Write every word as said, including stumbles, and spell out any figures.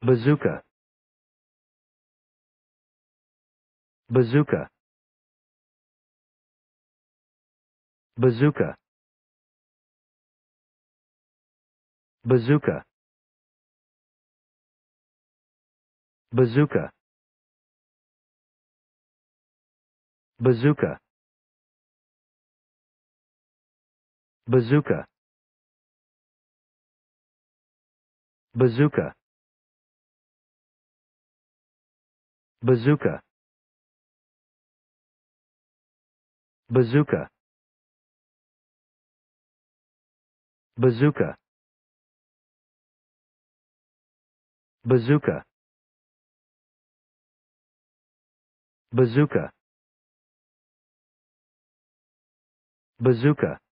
Bazooka. Bazooka. Bazooka. Bazooka. Bazooka. Bazooka. Bazooka. Bazooka. Bazooka. Bazooka. Bazooka. Bazooka. Bazooka. Bazooka.